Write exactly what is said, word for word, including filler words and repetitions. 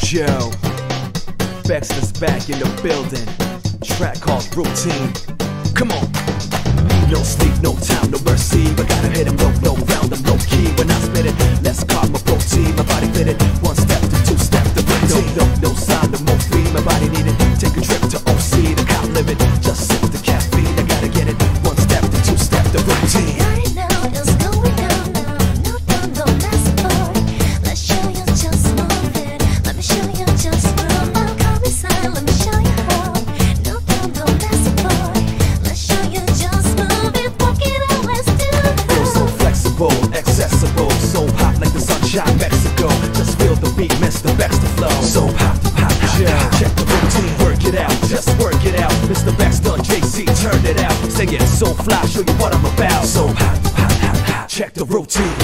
Yo, Baxter's back in the building. Track called Rut'n. Come on. No sleep, no time, no mercy. But gotta hit him low, low, round him low key. When I spit it, let's carve my protein. My body fit it, one step to two step to routine. No, no, no sign, no more free. My body need it. Take a trip to O C, the cop limit. Just sip the caffeine, I gotta get it. One step to two step to routine. Right now it's going down now. No, no, no, that's boy. Let's show you just move it. Let me show you just move. Oh, come inside, let me show you how. No, no, no, that's boy. Let's show you just move it. Walk it out, let's do it. Feel so flexible, accessible, so hot like the sunshine, Mexico. Just feel the beat, Mister Baxter flow. So hot, hot, hot, yeah. Check the routine, work it out, just work it out. Mister Baxter, J C, turn it out. Sing it so fly, show you what I'm about. So hot, hot, hot, hot. Check the routine.